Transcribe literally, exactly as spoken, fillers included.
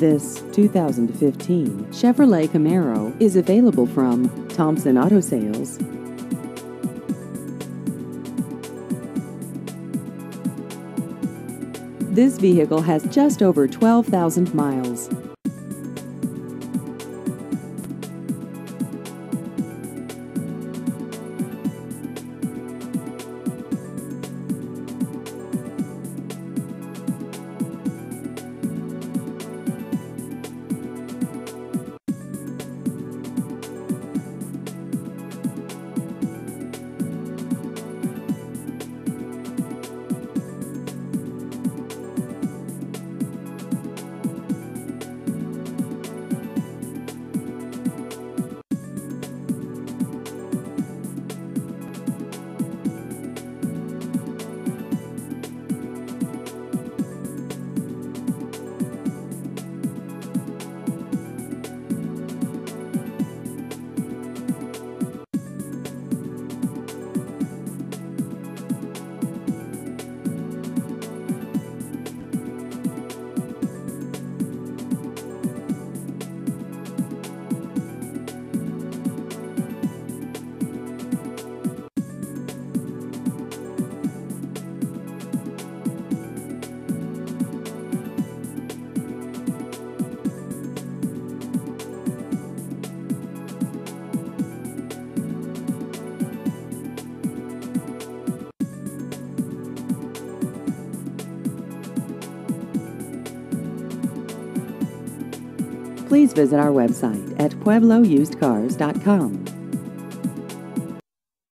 This two thousand fifteen Chevrolet Camaro is available from Thompson Auto Sales. This vehicle has just over twelve thousand miles. Please visit our website at pueblo used cars dot com.